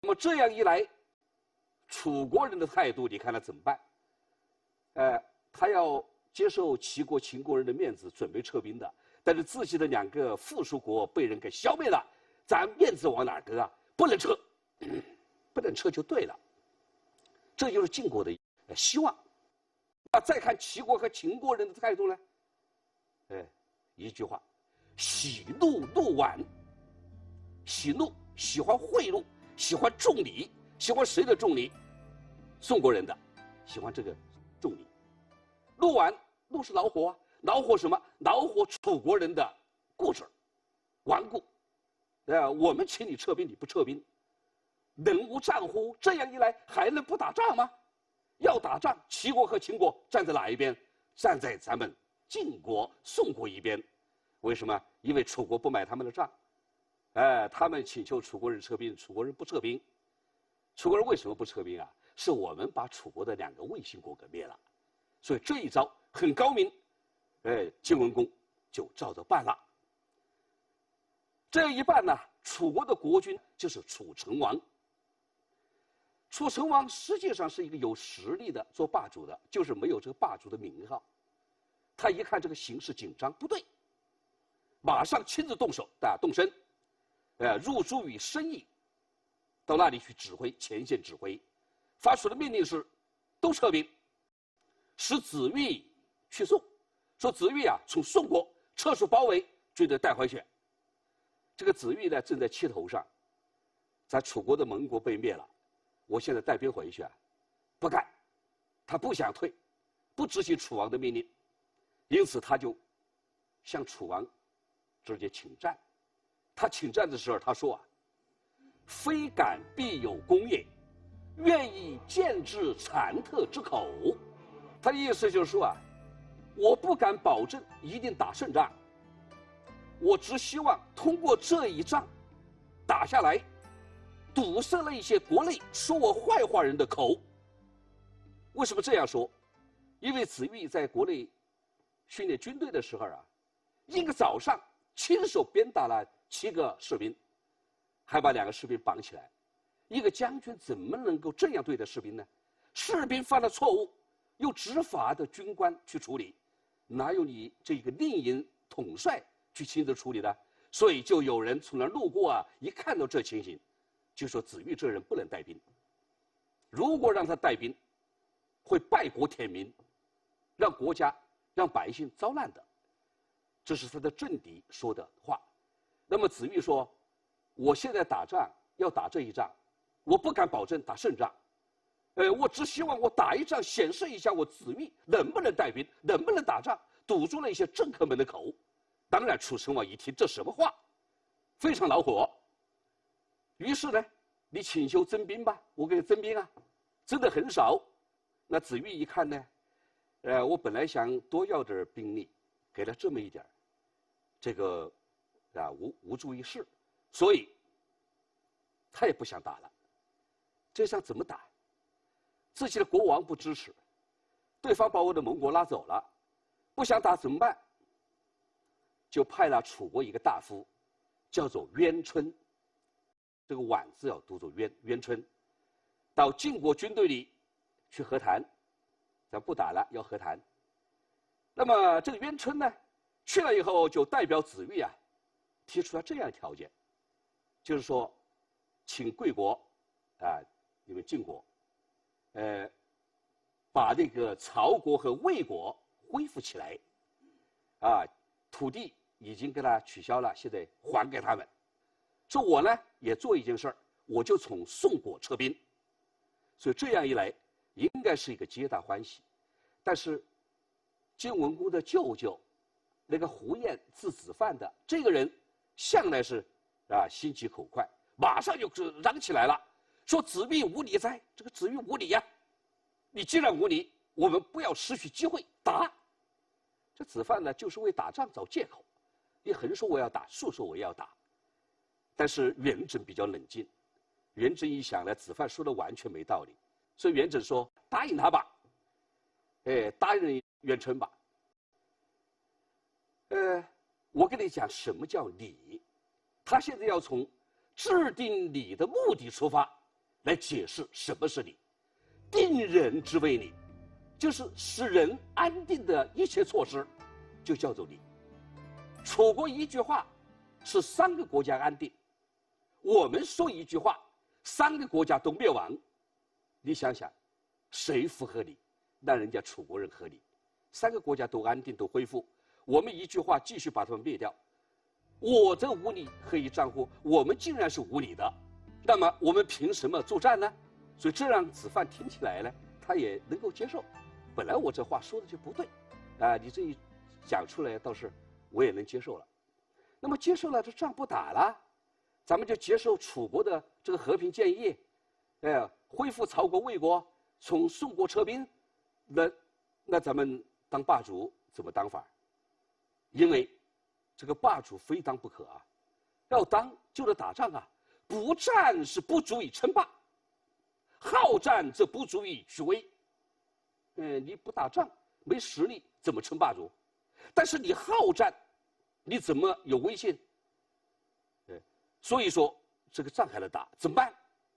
么这样一来，楚国人的态度，你看他怎么办？他要接受齐国、秦国人的面子，准备撤兵的，但是自己的2个附属国被人给消灭了，咱面子往哪儿搁啊？不能撤，不能撤就对了。这就是晋国的希望。那再看齐国和秦国人的态度呢？一句话，喜怒怒婉。喜怒喜欢贿赂，喜欢重礼，喜欢谁的重礼？宋国人的，喜欢这个重礼。怒婉，怒是恼火啊，恼火什么？恼火楚国人的固执、顽固。我们请你撤兵，你不撤兵，能无战乎？这样一来，还能不打仗吗？要打仗，齐国和秦国站在哪一边？站在咱们晋国、宋国一边。为什么？因为楚国不买他们的账。他们请求楚国人撤兵，楚国人不撤兵。楚国人为什么不撤兵啊？是我们把楚国的2个卫星国给灭了，所以这一招很高明。晋文公就照着办了。这样一办呢，楚国的国君就是楚成王。楚成王实际上是一个有实力的做霸主的，就是没有这个霸主的名号。他一看这个形势紧张，不对，马上亲自动手，动身。入驻于申邑，到那里去指挥前线指挥，发出的命令是，都撤兵，使子玉去宋，说子玉啊从宋国撤出包围，追着带回去。这个子玉呢正在气头上，咱楚国的盟国被灭了，我现在带兵回去啊，不干，他不想退，不执行楚王的命令，因此他就向楚王直接请战。他请战的时候，他说啊：“非敢必有功也，愿以剑之残特之口。”他的意思就是说啊，我不敢保证一定打胜仗，我只希望通过这一仗打下来，堵塞了一些国内说我坏话人的口。为什么这样说？因为子玉在国内训练军队的时候啊，一个早上亲手鞭打了7个士兵，还把2个士兵绑起来。一个将军怎么能够这样对待士兵呢？士兵犯了错误，由执法的军官去处理，哪有你这个令尹统帅去亲自处理的？所以就有人从那儿路过啊，一看到这情形，就说子玉这人不能带兵，如果让他带兵，会败国填民，让国家让百姓遭难的。这是他的政敌说的话。那么子玉说：“我现在打仗要打这一仗，我不敢保证打胜仗，我只希望我打一仗，显示一下我子玉能不能带兵，能不能打仗，堵住了一些政客们的口。”当然，楚成王一听这什么话，非常恼火。于是呢，你请求征兵吧，我给你征兵啊，征的很少。那子玉一看呢，我本来想多要点兵力，给了这么一点，这个无助于事，所以他也不想打了。这仗怎么打？自己的国王不支持，对方把我的盟国拉走了，不想打怎么办？就派了楚国一个大夫，叫做渊春，这个婉字要读作渊春，到晋国军队里去和谈，咱不打了，要和谈。那么这个渊春呢，去了以后就代表子玉啊，提出了这样条件，就是说，请贵国你们晋国，把那个曹国和魏国恢复起来，土地已经给他取消了，现在还给他们。说我呢也做一件事儿，我就从宋国撤兵，所以这样一来，应该是一个皆大欢喜。但是晋文公的舅舅，那个胡彦字子范的这个人，向来是心急口快，马上就嚷起来了，说子玉无礼哉！这个子玉无礼呀！你既然无礼，我们不要失去机会打。这子范呢，就是为打仗找借口。你横说我要打，竖说我要打。但是元稹比较冷静，元稹一想呢，子范说的完全没道理，所以元稹说答应他吧，答应元春吧。我跟你讲什么叫礼，他现在要从制定礼的目的出发， 来解释什么是礼。定人之谓礼，就是使人安定的一切措施，就叫做礼。楚国一句话，使3个国家安定。我们说一句话，3个国家都灭亡。你想想，谁符合理？那人家楚国人合理，3个国家都安定，都恢复。我们一句话继续把他们灭掉，我这无礼何以战乎？我们竟然是无礼的，那么我们凭什么作战呢？所以这让子范听起来呢，他也能够接受。本来我这话说的就不对，你这一讲出来，倒是我也能接受了。那么接受了，这仗不打了，咱们就接受楚国的这个和平建议，恢复曹国、魏国，从宋国撤兵，那咱们当霸主怎么当法？因为这个霸主非当不可啊，要当就得打仗啊，不战是不足以称霸，好战则不足以取威。你不打仗没实力怎么称霸主？但是你好战，你怎么有威信？所以说这个仗还得打，怎么办？